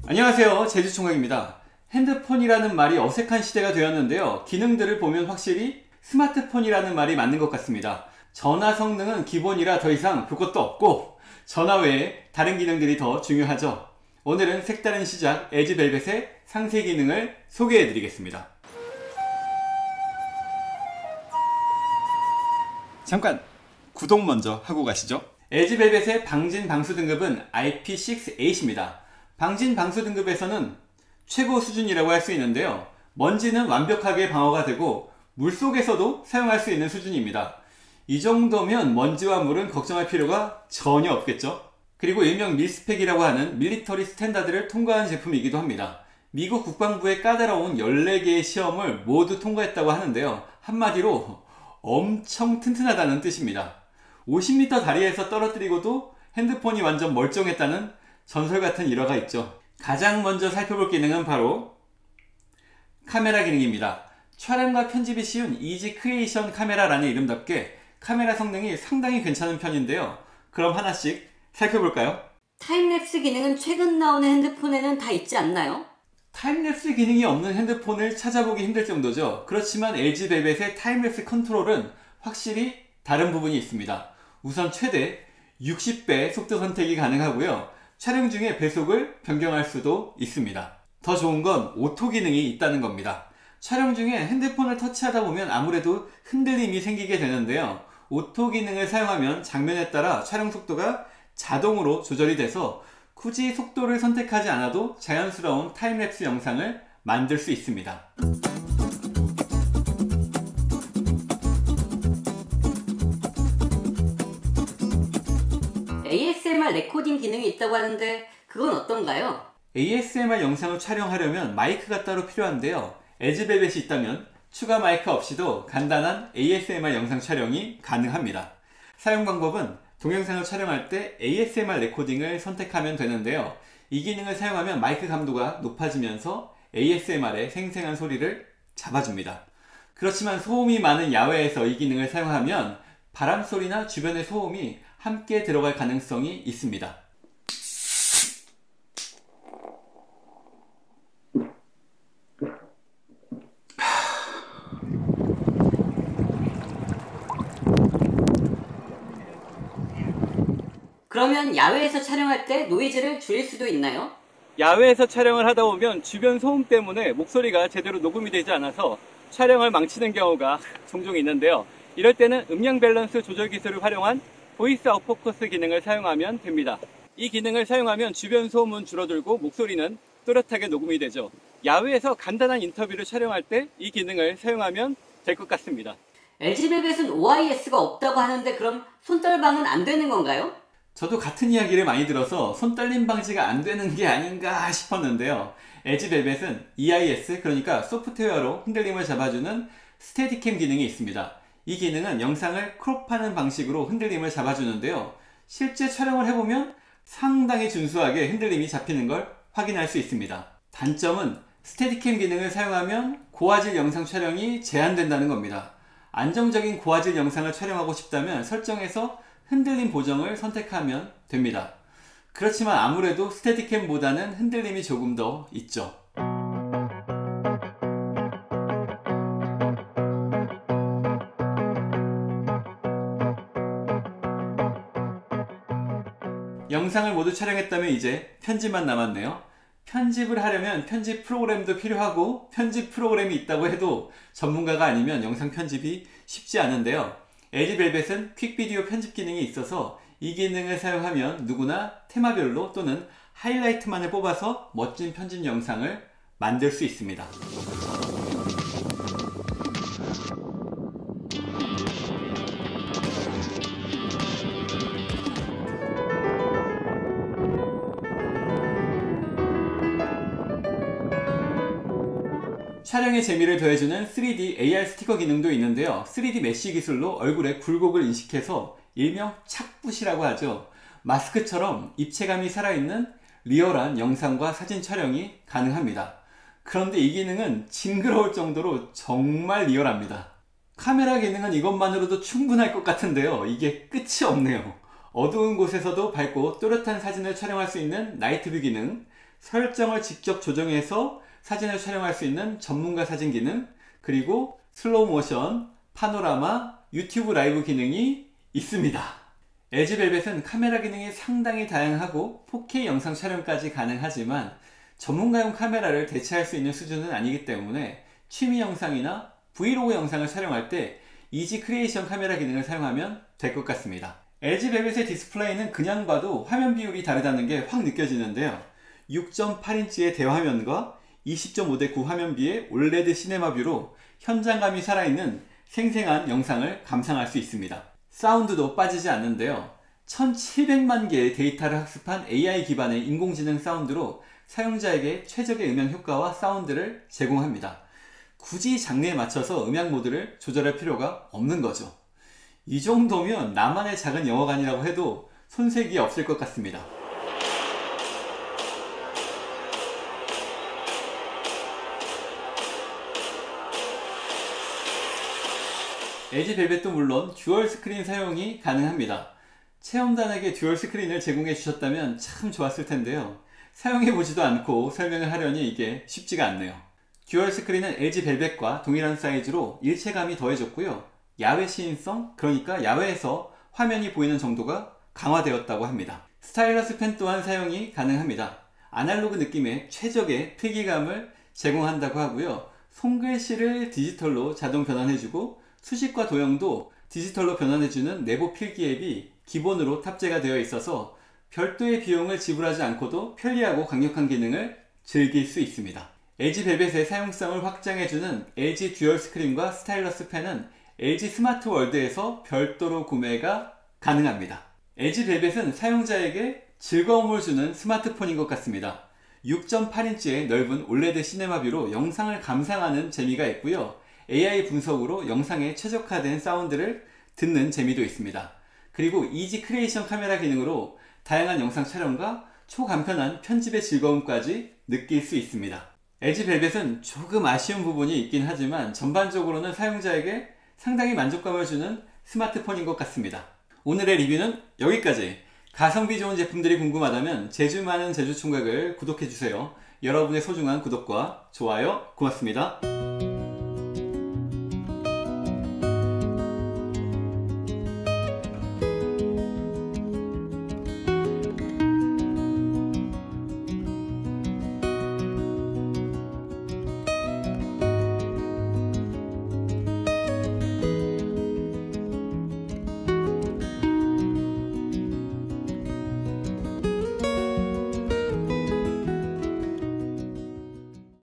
안녕하세요, 제주총각입니다. 핸드폰이라는 말이 어색한 시대가 되었는데요. 기능들을 보면 확실히 스마트폰이라는 말이 맞는 것 같습니다. 전화 성능은 기본이라 더 이상 볼 것도 없고 전화 외에 다른 기능들이 더 중요하죠. 오늘은 색다른 시작 에즈벨벳의 상세 기능을 소개해 드리겠습니다. 잠깐 구독 먼저 하고 가시죠. 에즈벨벳의 방진 방수 등급은 IP6-8입니다. 방진 방수 등급에서는 최고 수준이라고 할 수 있는데요. 먼지는 완벽하게 방어가 되고 물속에서도 사용할 수 있는 수준입니다. 이 정도면 먼지와 물은 걱정할 필요가 전혀 없겠죠. 그리고 일명 밀스펙이라고 하는 밀리터리 스탠다드를 통과한 제품이기도 합니다. 미국 국방부의 까다로운 14개의 시험을 모두 통과했다고 하는데요. 한마디로 엄청 튼튼하다는 뜻입니다. 50m 다리에서 떨어뜨리고도 핸드폰이 완전 멀쩡했다는 전설 같은 일화가 있죠. 가장 먼저 살펴볼 기능은 바로 카메라 기능입니다. 촬영과 편집이 쉬운 이지 크리에이션 카메라라는 이름답게 카메라 성능이 상당히 괜찮은 편인데요. 그럼 하나씩 살펴볼까요? 타임랩스 기능은 최근 나오는 핸드폰에는 다 있지 않나요? 타임랩스 기능이 없는 핸드폰을 찾아보기 힘들 정도죠. 그렇지만 에즈벨벳의 타임랩스 컨트롤은 확실히 다른 부분이 있습니다. 우선 최대 60배 속도 선택이 가능하고요. 촬영 중에 배속을 변경할 수도 있습니다. 더 좋은 건 오토 기능이 있다는 겁니다. 촬영 중에 핸드폰을 터치하다 보면 아무래도 흔들림이 생기게 되는데요. 오토 기능을 사용하면 장면에 따라 촬영 속도가 자동으로 조절이 돼서 굳이 속도를 선택하지 않아도 자연스러운 타임랩스 영상을 만들 수 있습니다. ASMR 레코딩 기능이 있다고 하는데 그건 어떤가요? ASMR 영상을 촬영하려면 마이크가 따로 필요한데요. 에즈벨벳이 있다면 추가 마이크 없이도 간단한 ASMR 영상 촬영이 가능합니다. 사용 방법은 동영상을 촬영할 때 ASMR 레코딩을 선택하면 되는데요. 이 기능을 사용하면 마이크 감도가 높아지면서 ASMR의 생생한 소리를 잡아줍니다. 그렇지만 소음이 많은 야외에서 이 기능을 사용하면 바람 소리나 주변의 소음이 함께 들어갈 가능성이 있습니다. 그러면 야외에서 촬영할 때 노이즈를 줄일 수도 있나요? 야외에서 촬영을 하다 보면 주변 소음 때문에 목소리가 제대로 녹음이 되지 않아서 촬영을 망치는 경우가 종종 있는데요. 이럴 때는 음량 밸런스 조절 기술을 활용한 보이스 아웃포커스 기능을 사용하면 됩니다. 이 기능을 사용하면 주변 소음은 줄어들고 목소리는 또렷하게 녹음이 되죠. 야외에서 간단한 인터뷰를 촬영할 때 이 기능을 사용하면 될 것 같습니다. 에즈벨벳은 OIS가 없다고 하는데 그럼 손떨방은 안 되는 건가요? 저도 같은 이야기를 많이 들어서 손떨림 방지가 안 되는 게 아닌가 싶었는데요. 에즈벨벳은 EIS, 그러니까 소프트웨어로 흔들림을 잡아주는 스테디캠 기능이 있습니다. 이 기능은 영상을 크롭하는 방식으로 흔들림을 잡아주는데요. 실제 촬영을 해보면 상당히 준수하게 흔들림이 잡히는 걸 확인할 수 있습니다. 단점은 스테디캠 기능을 사용하면 고화질 영상 촬영이 제한된다는 겁니다. 안정적인 고화질 영상을 촬영하고 싶다면 설정에서 흔들림 보정을 선택하면 됩니다. 그렇지만 아무래도 스테디캠보다는 흔들림이 조금 더 있죠. 영상을 모두 촬영했다면 이제 편집만 남았네요. 편집을 하려면 편집 프로그램도 필요하고 편집 프로그램이 있다고 해도 전문가가 아니면 영상 편집이 쉽지 않은데요. 에즈벨벳은 퀵비디오 편집 기능이 있어서 이 기능을 사용하면 누구나 테마별로 또는 하이라이트만을 뽑아서 멋진 편집 영상을 만들 수 있습니다. 촬영의 재미를 더해주는 3D AR 스티커 기능도 있는데요. 3D 메쉬 기술로 얼굴에 굴곡을 인식해서 일명 착붙이라고 하죠. 마스크처럼 입체감이 살아있는 리얼한 영상과 사진 촬영이 가능합니다. 그런데 이 기능은 징그러울 정도로 정말 리얼합니다. 카메라 기능은 이것만으로도 충분할 것 같은데요. 이게 끝이 없네요. 어두운 곳에서도 밝고 또렷한 사진을 촬영할 수 있는 나이트뷰 기능, 설정을 직접 조정해서 사진을 촬영할 수 있는 전문가 사진 기능, 그리고 슬로우 모션, 파노라마, 유튜브 라이브 기능이 있습니다. LG 벨벳은 카메라 기능이 상당히 다양하고 4K 영상 촬영까지 가능하지만 전문가용 카메라를 대체할 수 있는 수준은 아니기 때문에 취미 영상이나 브이로그 영상을 촬영할 때 이지 크리에이션 카메라 기능을 사용하면 될 것 같습니다. LG 벨벳의 디스플레이는 그냥 봐도 화면 비율이 다르다는 게 확 느껴지는데요. 6.8인치의 대화면과 20.5:9 화면비의 올레드 시네마뷰로 현장감이 살아있는 생생한 영상을 감상할 수 있습니다. 사운드도 빠지지 않는데요. 1700만 개의 데이터를 학습한 AI 기반의 인공지능 사운드로 사용자에게 최적의 음향 효과와 사운드를 제공합니다. 굳이 장르에 맞춰서 음향 모드를 조절할 필요가 없는 거죠. 이 정도면 나만의 작은 영화관이라고 해도 손색이 없을 것 같습니다. LG 벨벳도 물론 듀얼 스크린 사용이 가능합니다. 체험단에게 듀얼 스크린을 제공해 주셨다면 참 좋았을 텐데요. 사용해 보지도 않고 설명을 하려니 이게 쉽지가 않네요. 듀얼 스크린은 LG 벨벳과 동일한 사이즈로 일체감이 더해졌고요. 야외 시인성, 그러니까 야외에서 화면이 보이는 정도가 강화되었다고 합니다. 스타일러스 펜 또한 사용이 가능합니다. 아날로그 느낌의 최적의 필기감을 제공한다고 하고요. 손글씨를 디지털로 자동 변환해주고 수식과 도형도 디지털로 변환해주는 내부 필기 앱이 기본으로 탑재가 되어 있어서 별도의 비용을 지불하지 않고도 편리하고 강력한 기능을 즐길 수 있습니다. LG 벨벳의 사용성을 확장해주는 LG 듀얼 스크린과 스타일러스 펜은 LG 스마트 월드에서 별도로 구매가 가능합니다. LG 벨벳은 사용자에게 즐거움을 주는 스마트폰인 것 같습니다. 6.8인치의 넓은 올레드 시네마뷰로 영상을 감상하는 재미가 있고요. AI 분석으로 영상에 최적화된 사운드를 듣는 재미도 있습니다. 그리고 이지 크리에이션 카메라 기능으로 다양한 영상 촬영과 초간편한 편집의 즐거움까지 느낄 수 있습니다. LG 벨벳은 조금 아쉬운 부분이 있긴 하지만 전반적으로는 사용자에게 상당히 만족감을 주는 스마트폰인 것 같습니다. 오늘의 리뷰는 여기까지. 가성비 좋은 제품들이 궁금하다면 제주 많은 제주총각을 구독해주세요. 여러분의 소중한 구독과 좋아요 고맙습니다.